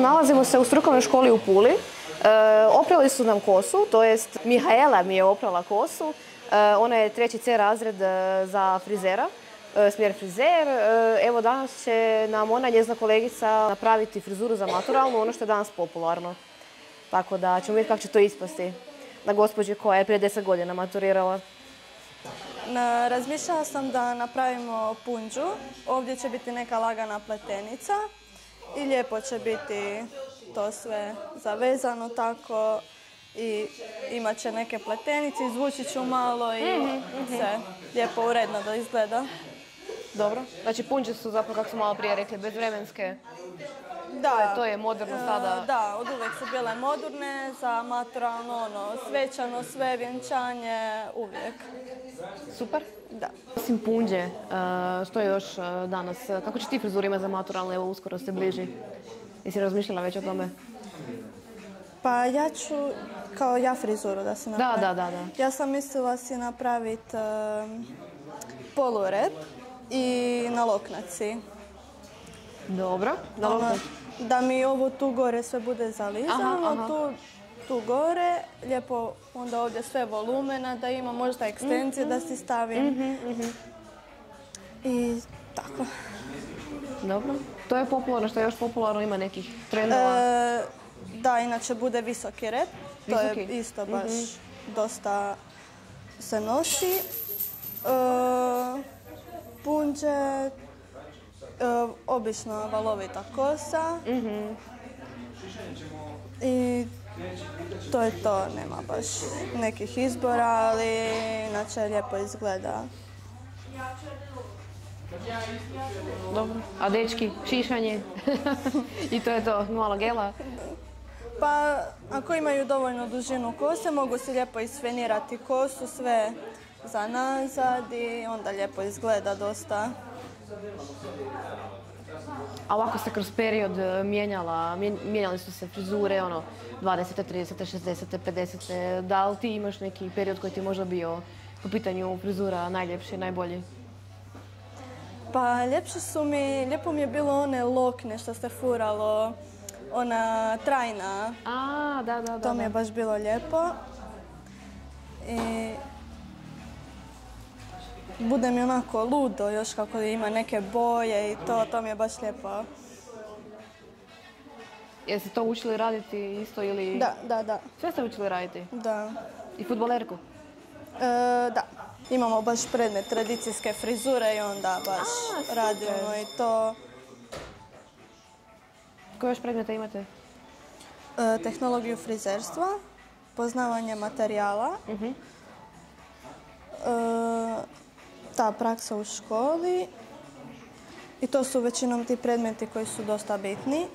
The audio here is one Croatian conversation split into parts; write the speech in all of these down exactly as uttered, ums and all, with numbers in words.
nalazimo se u strukovnoj školi u Puli. E, oprali su nam kosu, to jest Mihaela mi je oprala kosu. E, ona je treći C razred za frizera, e, smjer frizer. E, evo danas će nam ona, njezina kolegica, napraviti frizuru za maturalnu, ono što je danas popularno. Tako da ćemo vidjeti kako će to ispasti na gospođi koja je prije deset godina maturirala. Na, razmišljala sam da napravimo punđu. Ovdje će biti neka lagana pletenica i lijepo će biti to sve zavezano tako i imat će neke pletenice, izvući ću malo i mm-hmm, sve lijepo uredno da izgleda. Dobro. Znači punđe su zapravo, kako smo malo prije rekli, bezvremenske. Da. To je moderno sada. Da, od uvijek su bile moderne, za maturalno, ono, svečano, sve, vjenčanje, uvijek. Super. Da. Osim punđe, što je još danas? Kako će ti frizuru imati za maturalne, evo uskoro se bliži? Jesi razmišljala već o tome? Pa ja ću, kao ja frizuru da si napravim. Da, da, da, da. Ja sam mislila si napraviti um, polurep i na loknaci. Dobro, na loknaci. Da mi ovo tu gore sve bude zalizano, aha, aha. Tu, tu gore, lijepo onda ovdje sve volumena, da ima možda ekstenzije mm-hmm. da si stavim. Mm-hmm, mm-hmm. I tako. Dobro. To je popularno, što je još popularno, ima nekih trendova? E, da, inače bude visoki rep. Visoki? To je isto baš mm-hmm. dosta se nosi. E, punđe, E, obična valovita kosa mm-hmm. i to je to, nema baš nekih izbora, ali inače lijepo izgleda. Dobro. A dečki, šišanje i to je to, malo gela? Pa ako imaju dovoljno dužinu kose, mogu si lijepo isfenirati kosu, sve za nazad i onda lijepo izgleda dosta. A ovako se kroz period mijenjala, mijenjali su se frizure, ono, dvadesete, tridesete, šezdesete, pedesete. Da li ti imaš neki period koji ti je možda bio po pitanju frizura najljepši, najbolji? Pa ljepše su mi, lijepo mi je bilo one lokne što se furalo, ona trajna. A, da, da, da. To mi je baš bilo lijepo. I bude mi onako ludo još kako ima neke boje i to, to mi je baš lijepo. Jeste to učili raditi isto ili? Da, da, da. Sve ste učili raditi? Da. I fudbalerku? E, da. Imamo baš predmet tradicijske frizure i onda baš A, radimo i to. Koje još predmete imate? E, tehnologiju frizerstva, poznavanje materijala. Uh-huh. e, ta praksa u školi i to su većinom ti predmeti koji su dosta bitni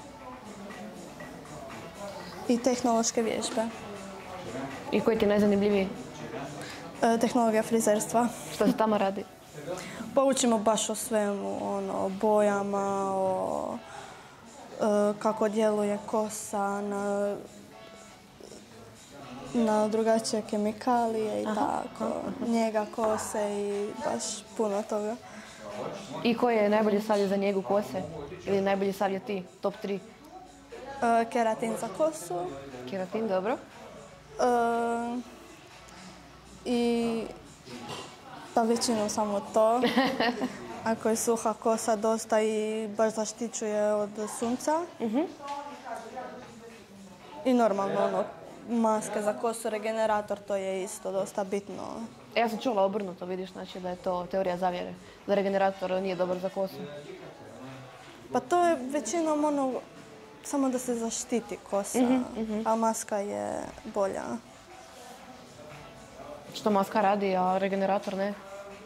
i tehnološke vježbe. I koji ti je najzanimljiviji? E, tehnologija frizerstva. Što se tamo radi? Pa učimo baš o svemu, ono, o bojama, o e, kako djeluje kosa na na drugačije kemikalije i aha, tako, aha. njega kose i baš puno toga. I koji je najbolji savjet za njegu kose? Ili najbolji savjet ti, top tri? E, keratin za kosu. Keratin, dobro. E, I pa većinom samo to. Ako je suha kosa dosta i baš zaštićuje od sunca. Uh-huh. I normalno ono, maske za kosu, regenerator, to je isto dosta bitno. E, ja sam čula obrnuto, vidiš, znači da je to teorija zavjere, da regenerator nije dobar za kosu. Pa to je većinom ono, samo da se zaštiti kosa, uh-huh, uh-huh. a maska je bolja. Što maska radi, a regenerator ne? E,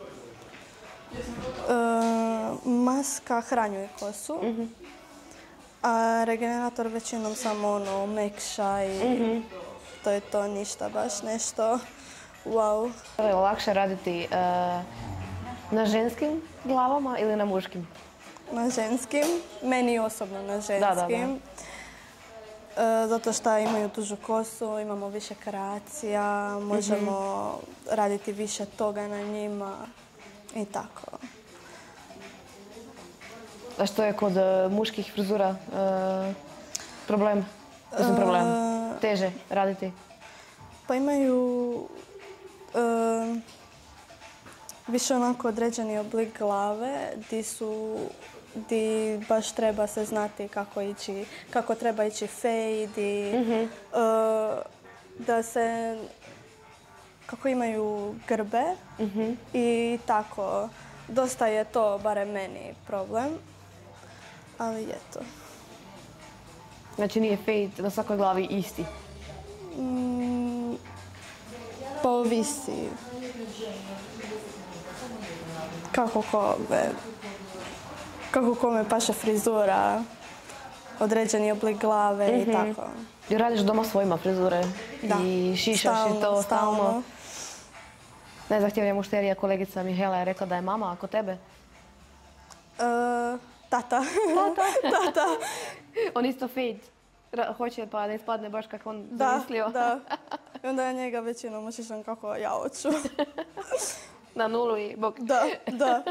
maska hranjuje kosu. Uh-huh. A regenerator većinom samo ono mekša i mm-hmm. to je to, ništa baš nešto wow. Je lakše raditi uh, na ženskim glavama ili na muškim? Na ženskim, meni osobno na ženskim. Da, da, da. Uh, zato što imaju dužu kosu, imamo više kreacija, možemo mm-hmm. raditi više toga na njima i tako. A što je kod uh, muških frizura? Uh... problem? Mislim problem. Teže raditi? Pa imaju e, više onako određeni oblik glave di su di baš treba se znati kako ići, kako treba ići fade i e, da se kako imaju grbe i tako. Dosta je to, barem meni, problem, ali je to. Znači nije fade na svakoj glavi isti? Mm, pa ovisi. Kako kome, kako kome paše frizura, određeni oblik glave i tako. I radiš doma svojima frizure? Da. I šišaš Stalno, i to stalno? stalno. Najzahtjevnija mušterija, kolegica Mihela je rekla da je mama, ako tebe? E, tata. Tata. On isto fade. Ra- Hoće pa da ispadne baš kako on Da, zamislio. da. I onda ja njega većinom ušišam kako ja hoću. Na nulu i bok. Da, da.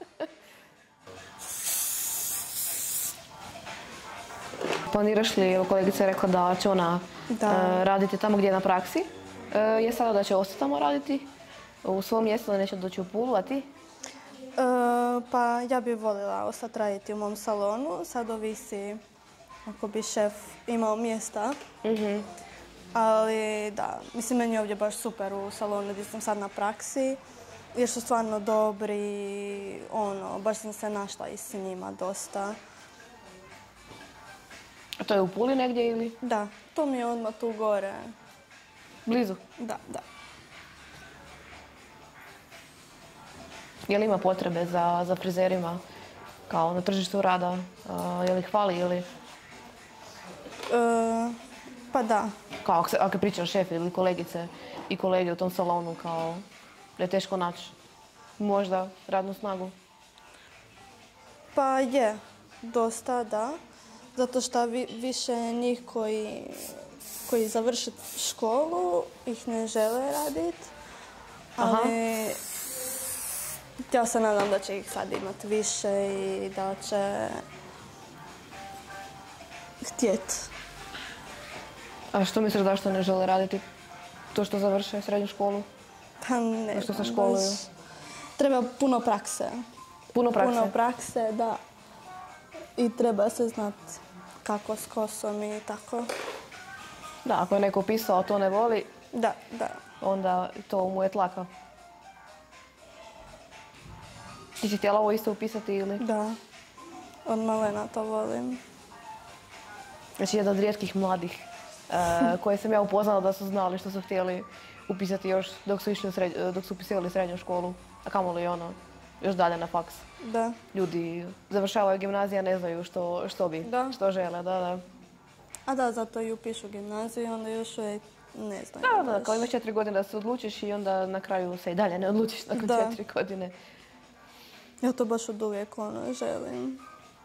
Planiraš li, evo kolegica je rekla da će ona Da. e, raditi tamo gdje je na praksi. E, je sada da će ostati tamo raditi u svom mjestu, da neće doći u Pulu, a ti? E, pa ja bih voljela ostati raditi u mom salonu. Sad ovisi ako bi šef imao mjesta. Ali da, mislim meni je ovdje baš super u salonu gdje sam sad na praksi. Jer su stvarno dobri, ono, baš sam se našla i s njima dosta. A to je u Puli negdje ili Da, to mi je odmah tu gore. blizu? Da, da. Je li ima potrebe za, za frizerima kao na tržištu rada? A, je li hvali ili E, pa da. kao ako, se, ako je pričao šef ili kolegice i kolege u tom salonu kao da je teško naći možda radnu snagu? Pa je, dosta da. Zato što vi, više njih koji, koji završe školu ih ne žele raditi. Ali ja se nadam da će ih sad imati više i da će htjeti. A što misliš zašto ne žele raditi? To što završe srednju školu? Pa ne Zašto se znam, školuju? baš treba puno prakse. Puno prakse? Puno prakse, da. I treba se znati kako s kosom i tako. Da, ako je neko upisao, a to ne voli, Da, da. onda to mu je tlaka. Ti si htjela ovo isto upisati ili? Da. Od malena to volim. Znači jedan od rijetkih mladih e, koje sam ja upoznala da su znali što su htjeli upisati još dok su, išli u sred, dok su upisivali srednju školu, a kamoli ono, još dalje na faks. Da. Ljudi završavaju gimnaziju, a ne znaju što, što bi, Da. što žele, da, da. A da, zato i upišu gimnaziju i onda još uvijek ne znam. Da, da, baš. kao imaš četiri godine da se odlučiš i onda na kraju se i dalje ne odlučiš nakon Da. četiri godine. Ja to baš od uvijek ono želim.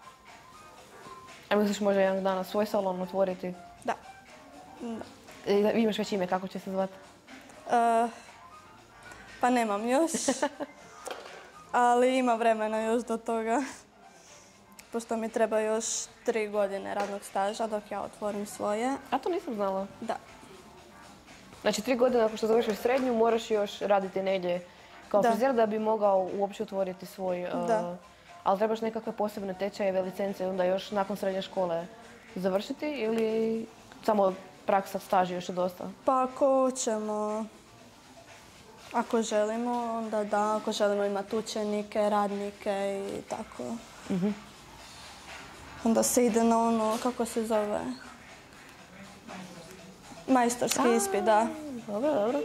A misliš možda jedan dana svoj salon otvoriti? Da. Da. I da imaš već ime kako će se zvati? E, pa nemam još. Ali ima vremena još do toga. Pošto mi treba još tri godine radnog staža dok ja otvorim svoje. A to nisam znala. Da. Znači tri godine nakon što završiš srednju moraš još raditi negdje kao Da. frizer da bi mogao uopće otvoriti svoj... uh, Da. ali trebaš nekakve posebne tečajeve, licence i onda još nakon srednje škole završiti ili samo praksa, staž još je dosta? Pa ako ćemo, ako želimo, onda da, ako želimo imati učenike, radnike i tako. Onda se ide na ono, kako se zove, majstorski ispit, da. Dobro, dobro.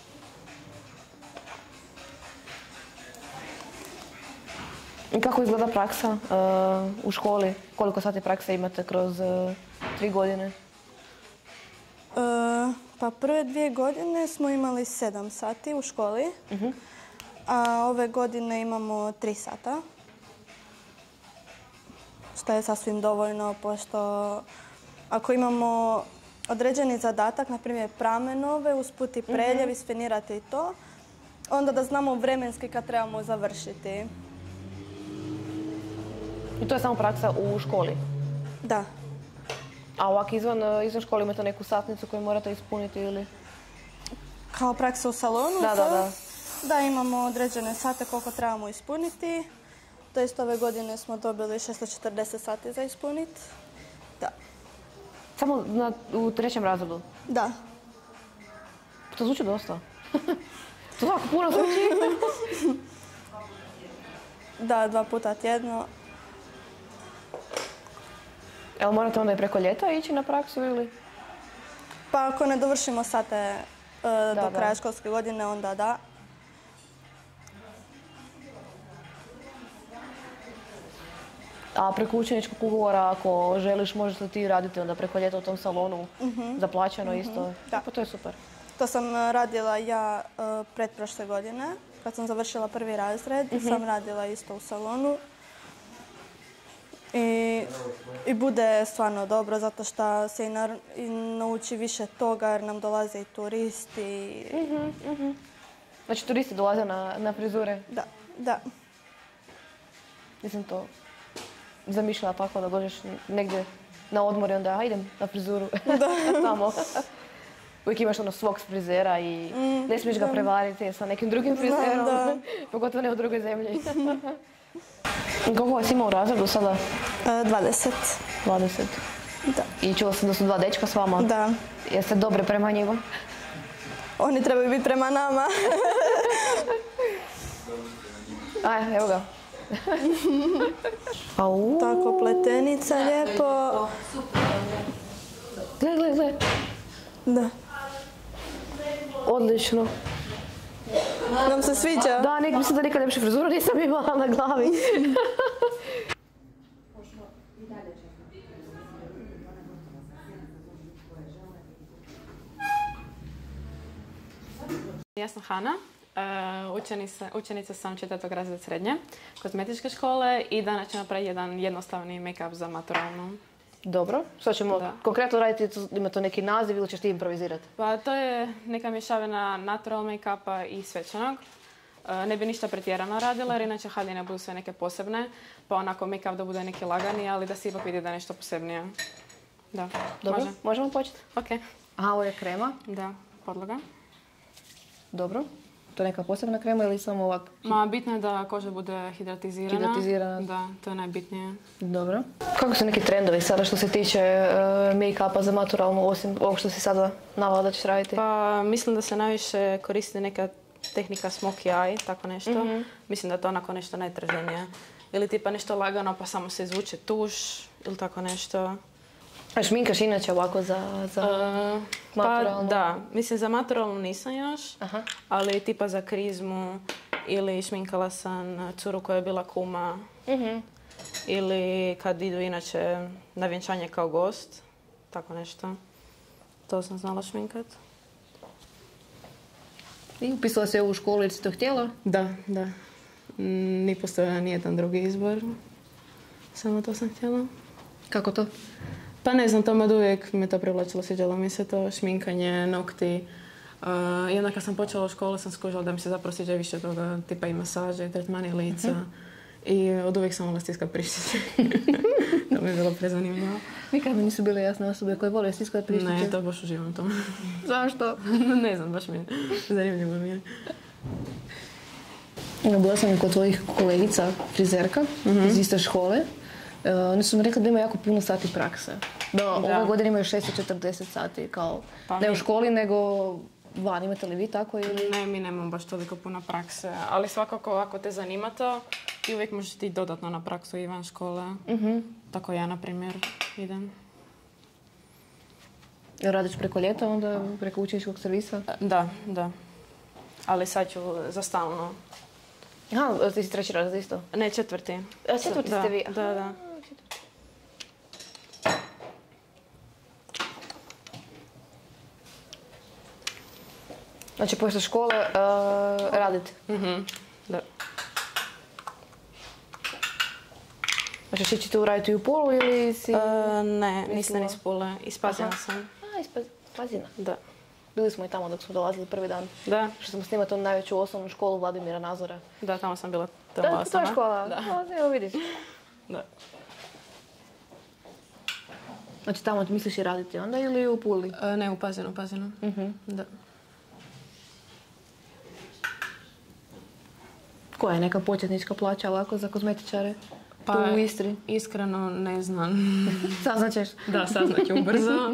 I kako izgleda praksa uh, u školi? Koliko sati prakse imate kroz uh, tri godine? E, pa prve dvije godine smo imali sedam sati u školi, a ove godine imamo tri sata. Što je sasvim dovoljno, pošto ako imamo određeni zadatak, na primjer pramenove, usput i preljev, isfinirati i to, onda da znamo vremenski kad trebamo završiti. I to je samo praksa u školi? Da. A ovako izvan, izvan škole imate neku satnicu koju morate ispuniti ili? Kao praksa u salonu? Da, da, da. Da, imamo određene sate koliko trebamo ispuniti. To jest ove godine smo dobili šesto četrdeset sati za ispuniti. Da. Samo na, u trećem razredu? Da. To zvuči dosta. To tako puno zvuči. Da, dva puta tjedno. Jel morate onda i preko ljeta ići na praksu ili? Pa ako ne dovršimo sate e, Da, do da. kraja školske godine, onda da. A preko učeničkog ugovora, ako želiš, možeš li ti raditi onda preko ljeta u tom salonu za plaćeno isto? Da. Pa to je super. To sam radila ja e, pretprošle godine. Kad sam završila prvi razred, sam radila isto u salonu. I, i bude stvarno dobro zato što se i, nar- i nauči više toga jer nam dolaze i turisti. Znači turisti dolaze na, na frizure. Da, da. Nisam to zamišljala tako da dođeš negdje na odmor i onda "A, idem na frizuru tamo. Uvijek imaš ono svog frizera i ne smiješ ga prevariti sa nekim drugim frizerom, da. pogotovo ne u drugoj zemlji. Koliko vas ima u razredu sada? E, dvadeset. dvadeset. Da. I čula sam da su dva dečka s vama. Da. Jeste dobre prema njima? Oni trebaju biti prema nama. Aj, evo ga. Au. Tako, pletenica lijepo. Gle, gle, gle. Da. Odlično. Nam se sviđa? Da, nek, mislim da nikad ljepšu frizuru nisam imala na glavi. Ja sam Hana, e, učenica, učenica sam četvrtog razreda srednje kozmetičke škole i danas ću napraviti jedan jednostavni make-up za maturalnu. Dobro, što ćemo Da. konkretno raditi, ima to neki naziv ili ćeš ti improvizirati? Pa to je neka mješavina natural make-upa i svečanog. E, ne bi ništa pretjerano radila jer inače haljine budu sve neke posebne, pa onako make-up da bude neki lagani, ali da se ipak vidi da je nešto posebnije. Da, Dobro, može? možemo početi? Ok, Aha, ovo je krema. da, podloga. Dobro. To je neka posebna krema ili samo ovak? Ma, bitno je da koža bude hidratizirana. Hidratizirana. Da, to je najbitnije. Dobro. Kako su neki trendovi sada što se tiče uh, make-upa za maturalnu, osim ovog što si sada navela da ćeš raditi? Pa mislim da se najviše koristi neka tehnika smokey eye, tako nešto. Mislim da je to onako nešto najtraženije. Ili tipa nešto lagano pa samo se izvuče tuš ili tako nešto. A šminkaš inače ovako za, za E, pa maturalnu? da, mislim za maturalnu nisam još, Aha. ali tipa za krizmu ili šminkala sam curu koja je bila kuma. Mhm. Ili kad idu inače na vjenčanje kao gost, tako nešto. To sam znala šminkat. I upisala se u školu jer si to htjela? Da, da. Mm, Ni postojao nijedan drugi izbor. Samo to sam htjela. Kako to? Pa ne znam, to me od uvijek me to privlačilo, sviđalo mi se to, šminkanje, nokti. Uh, I onda kad sam počela u školu sam skužila da mi se zapravo sviđa više toga, tipa i masaže, i tretmani lica. I od uvijek sam volila stiskati prištiće. To mi je bilo prezanimljivo. Nikad mi nisu bile jasne osobe koje vole stiskati prištiće. Ne, to baš uživam u tome. Zašto? Ne znam, baš mi je zanimljivo mi je. Bila sam i kod tvojih kolegica, frizerka, iz iste škole. Uh, oni su mi rekli da ima jako puno sati prakse. Da, ove godine imaju šesto četrdeset sati, kao Pa ne u mi- školi, nego van. Imate li vi tako ili? Ne, mi nemamo baš toliko puno prakse, ali svakako ako te zanima to, ti uvijek možeš ti dodatno na praksu i van škole. Tako ja, na primjer, idem. Jel radiš preko ljeta, onda preko učeničkog servisa? Da, da. Ali sad ću za stalno. Aha, ti si treći razred isto. Ne, četvrti. A, četvrti Da, ste vi? Da, da. Znači, poslije škole uh, radite. Mhm, da. Znači, će ćete uraditi u Pulu ili si... E, ne, nisam mislila? iz Pule. Iz Pazina Aha. sam. A, iz Paz- Pazina. Da. Bili smo i tamo dok smo dolazili prvi dan. Da, Što smo snimati onu najveću osnovnu školu Vladimira Nazora. da, tamo sam bila. Da, Tamo to je sama. škola. Da. A, evo vidiš. Da. Znači tamo ti misliš i raditi onda ili u Puli? E, ne, u Pazinu, Pazinu. Uh-huh. Da. Koja je neka početnička plaća ovako za kozmetičare? Pa, tu u Istri? Iskreno ne znam. Saznaćeš? Da, saznaću ubrzo.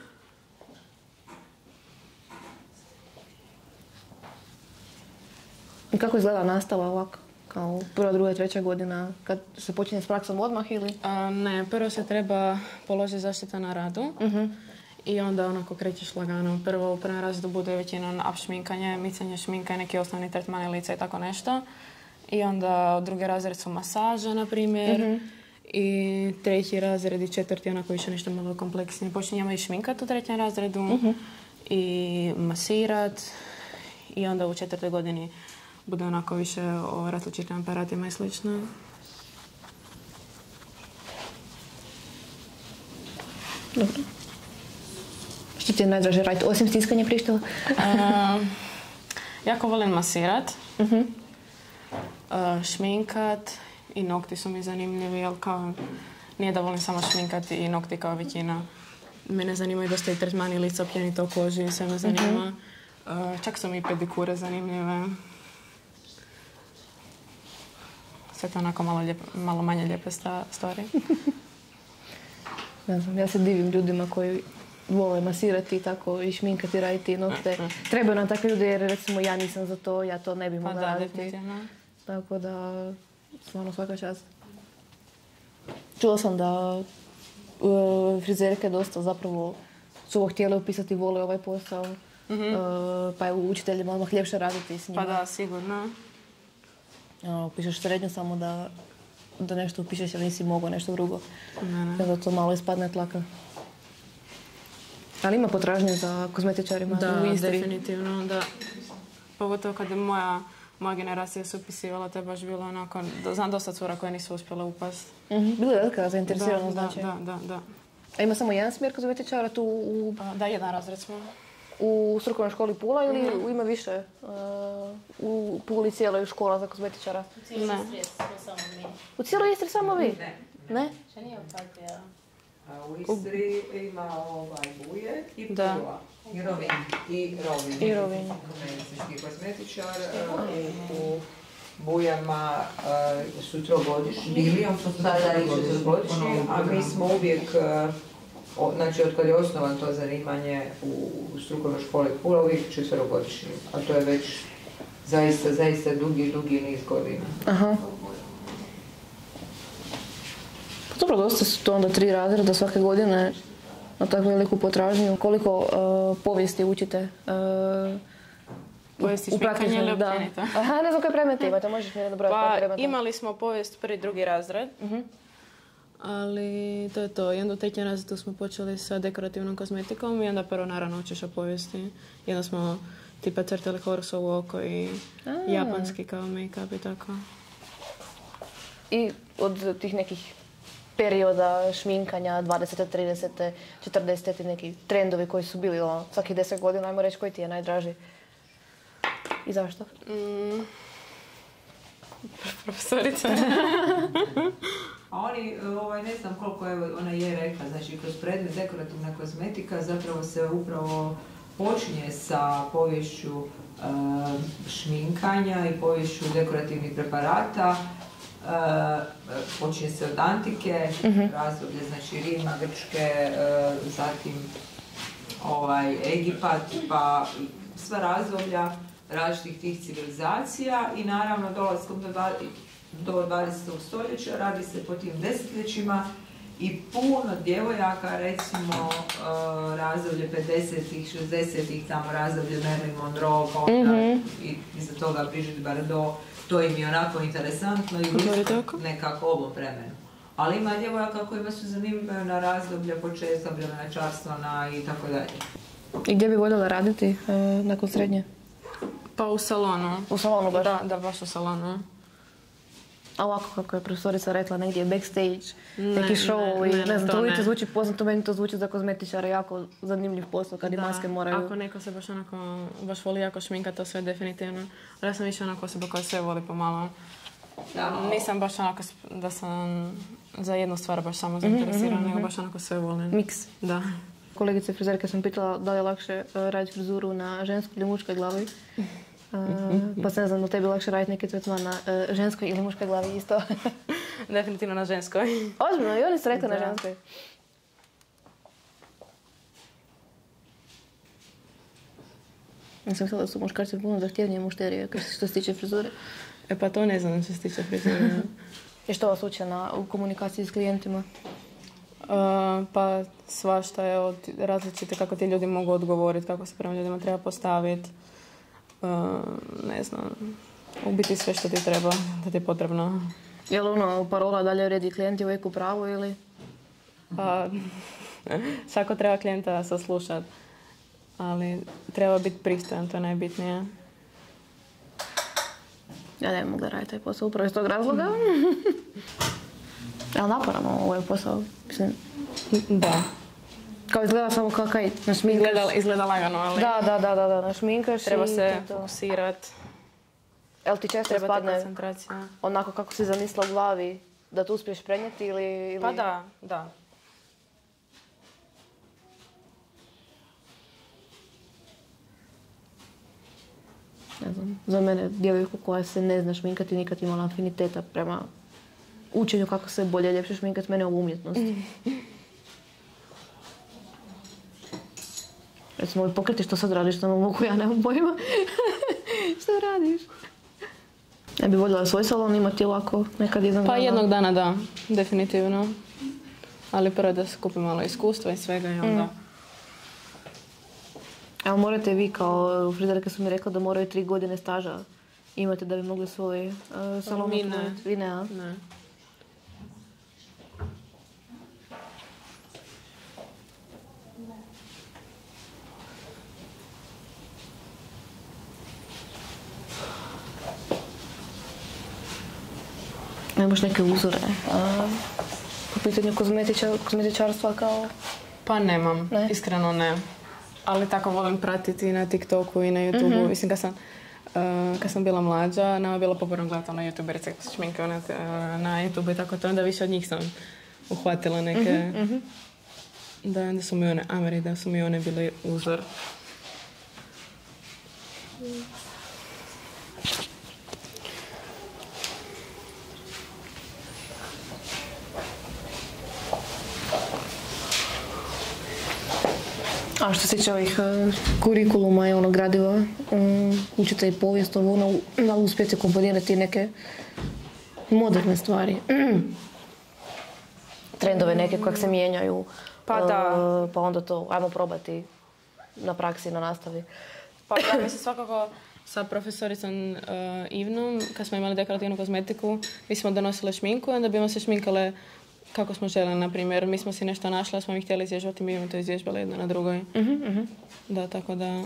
I kako izgleda nastava ovako? Kao prva, druga, treća godina, kad se počinje s praksom odmah ili? A, ne, prvo se treba položiti zaštita na radu. Uh-huh. I onda onako krećeš lagano. Prvo u prvom razredu bude većinom apšminkanje, micanje šminka, neki osnovni tretmani lica i tako nešto. I onda drugi razred su masaže, na primjer. Uh-huh. I treći razred i četvrti onako više nešto malo kompleksnije. Počinjemo i šminkat u trećem razredu. Uh-huh. I masirat. I onda u četvrtoj godini bude onako više o različitim aparatima i slično. Dobro. Što ti je najdraže raditi, osim stiskanja prištava? uh, jako volim masirat, uh-huh. uh, šminkat i nokti su mi zanimljivi, ali kao nije da volim samo šminkati i nokti kao većina. Mene zanimaju dosta i tretmani lica, općenito o koži, sve me zanima. Uh-huh. Uh, čak su mi i pedikure zanimljive. Sve to onako malo, lijep, malo manje lijepe stvari. Ne znam, ja se divim ljudima koji vole masirati tako i šminkati, raditi nokte. Trebaju nam takvi ljudi jer recimo ja nisam za to, ja to ne bi mogla pa da, raditi. Definitivno. Tako da, stvarno svaka čast. Čula sam da uh, frizerke dosta zapravo su ovo htjele upisati, vole ovaj posao. Mm-hmm. Uh, pa je učiteljima odmah ljepše raditi s njima. Pa da, sigurno. Uh, upišeš srednju samo da, da nešto upišeš jer nisi mogao nešto drugo. Ne, ne. Kada to malo ispadne tlaka. Ali ima potražnje za kozmetičarima da, u Istri? Da, definitivno, da. Pogotovo kad je moja, moja generacija se upisivala, to je baš bilo onako, znam dosta cura koje nisu uspjela upast. Mm-hmm. Bilo je velika zainteresirano, da, znači? Da, da, da. A ima samo jedan smjer kozmetičara tu u... A, da, jedan razred smo. U strukovnoj školi Pula ili mm-hmm. ima više? Uh, u Puli cijeloj škola za kozmetičara? U cijeloj Istri samo mi. U cijeloj Istri samo vi? Ne. Ne? Še nije opatija. A u Istri ima ovaj Buje i da. Pula. I Rovinj. I Rovinj. I Rovinj. Medicinski kozmetičar. U Bujama uh, su trogodišnji. Bili, on su sada i četvrgodišnji, a mi smo uvijek, uh, o, znači od kad je osnovan to zanimanje u, u strukovnoj školi Pula, uvijek četvrogodišnji. A to je već zaista, zaista dugi, dugi niz godina. Aha. Dobro, dosta su to onda tri razreda svake godine na takvu veliku potražnju. Koliko uh, povijesti učite? Uh, povijesti šminkanja ili općenito? Aha, ne znam koje predmete imate, možeš mi nabrojati koje predmete? Pa imali smo povijest prvi, drugi razred. Uh-huh. Ali to je to. I onda u trećem razredu smo počeli sa dekorativnom kozmetikom i onda prvo naravno učiš o povijesti. I onda smo tipa crtali horsovo oko i A. japanski kao make-up i tako. I od tih nekih perioda šminkanja, dvadesete, tridesete, četrdesete, neki trendovi koji su bili o, svakih deset godina, ajmo reći koji ti je najdraži? I zašto? Mm. Profesorica. A oni, ovaj, ne znam koliko je, ona je rekla, znači kroz predmet dekorativna kozmetika zapravo se upravo počinje sa poviješću uh, šminkanja i poviješću dekorativnih preparata. Uh, počinje se od antike, uh-huh. razdoblje, znači Rima, Grčke, uh, zatim ovaj, Egipat, pa sva razdoblja različitih tih civilizacija i naravno dolaskom do, do dvadesetog stoljeća radi se po tim desetljećima i puno djevojaka, recimo uh, razdoblje pedesetih, šezdesetih, tamo razdoblje Marilyn Monroe, pa onda mm-hmm. i iza toga Brigitte Bardot, to im je onako interesantno i blisko nekako ovom vremenu. Ali ima djevojaka kojima su zanimljive na razdoblje početka vremena na i tako dalje. I gdje bi voljela raditi e, nakon srednje? Pa u salonu. U salonu baš? Da, da, baš u salonu. A ovako kako je profesorica rekla, negdje backstage, ne, neki show ne, i ne, ne znam, to to ne. liče zvuči poznato, meni to zvuči za kozmetičara jako zanimljiv posao kad i maske moraju. Ako neko se baš onako, baš voli jako šminka, to sve definitivno. Ali ja sam više onako osoba koja sve voli pomalo. Da. Nisam baš onako da sam za jednu stvar baš samo zainteresirana, nego baš onako sve volim. Miks. Da. Kolegice frizerke sam pitala da li je lakše uh, raditi frizuru na ženskoj ili muškoj glavi. Uh, pa se ne znam, da tebi lakše raditi neki tretman na uh, ženskoj ili muškoj glavi isto. Definitivno na ženskoj. Ozbiljno, i oni su rekli na Da. ženskoj. Ja sam mislila da su muškarci puno zahtjevnije mušterije što se tiče frizure. E pa to ne znam što se tiče frizure. I što vas uče na, u komunikaciji s klijentima? Uh, pa svašta je od različite kako ti ljudi mogu odgovoriti, kako se prema ljudima treba postaviti. Uh, ne znam, u biti sve što ti treba, da ti je potrebno. Je li ono parola dalje redi klijenti uvijek u pravu ili? Pa, svako treba klijenta saslušati, ali treba biti pristojan, to je najbitnije. Ja ne mogu da raditi taj posao upravo iz tog razloga. Ali naporan ovaj posao. Mislim, Da. kao izgleda samo kao kaj našminkaš. Izgleda, izgleda lagano, ali Da, da, da, da, da, našminkaš treba i se to. fokusirati, Jel ti često treba ti spadne koncentracija. onako kako si zamislila u glavi da to uspiješ prenijeti ili... ili... Pa da, da. Ne znam, za mene djevojku koja se ne zna šminkati nikad imala afiniteta prema učenju kako se bolje i ljepše šminkati, mene je ovo umjetnost. Recimo, ovi pokreti što sad radiš, što mogu, ja nemam pojma. Što radiš? Ja bi voljela svoj salon imati ovako nekad jedan Pa dana. jednog dana da, definitivno. Ali prvo da se kupi malo iskustva i svega i onda... Evo, morate vi kao frizerke su mi rekla da moraju tri godine staža imate da bi mogli svoj uh, salon Mi ne. otvoriti. Vi ne, a? Ne. Nemaš neke uzore a, po pitanju kozmetiča, kozmetičarstva kao... Pa nemam, Ne? iskreno ne. Ali tako volim pratiti i na TikToku i na YouTubeu. Mhm. Mislim, kad sam, uh, kad sam bila mlađa, nama je bilo popularno gledati na YouTube recept šminke one, uh, na YouTube i tako to. Onda više od njih sam uhvatila neke... Mhm, Da, onda su mi one Ameri, da su mi one bili uzor. A što se tiče ovih uh, kurikuluma i onog gradiva, um, učite i povijest, ovo ono, da li uspijete komponirati neke moderne stvari. Trendove neke kojeg se mijenjaju. Pa da. uh, pa onda to, ajmo probati na praksi, na nastavi. Pa da, mislim svakako sa profesoricom uh, Ivnom, kad smo imali dekorativnu kozmetiku, mi smo donosile šminku i onda bi se šminkale kako smo žele, na primjer. Mi smo si nešto našli, smo mi htjeli izvježbati, mi bi to izvježbali jedna na drugoj. Uh-huh, uh-huh. Da, tako da...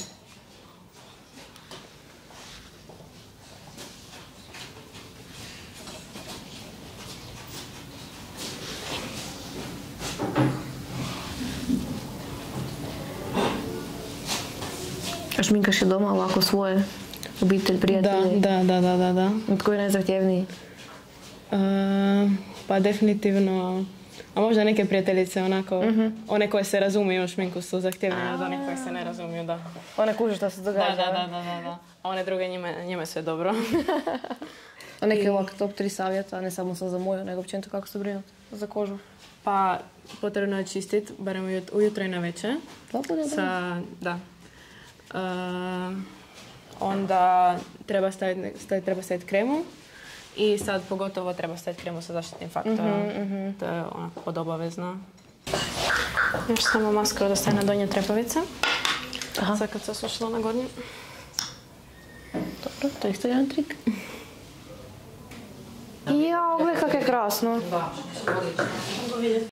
A šminkaš je doma ovako svoje obitelj, prijatelje? Da, da, da, da, da. Tko je najzahtjevniji? Uh, pa definitivno, a možda neke prijateljice onako, uh-huh. one koje se razumiju u šminku su zahtjevnije od onih koje se ne razumiju, da. One kuže što se Da, događa. da, da, da, da, da. A one druge njime, njime sve dobro. A neke ovak top tri savjeta, ne samo sam za moju, nego općenito kako se brinuti za kožu. Pa potrebno je čistiti, barem ujut- ujutro i na večer. Dva puta dana? Sa, da. Uh, onda treba staviti, staviti, treba staviti kremu. I sad pogotovo treba staviti kremu sa zaštitnim faktorom. Mhm, To je onako podobavezno. Još samo maskara da staje na donje trepavice. Aha. Sad kad se osušila na gornje. Dobro, to je isto jedan trik. Jao, gledaj kako je krasno.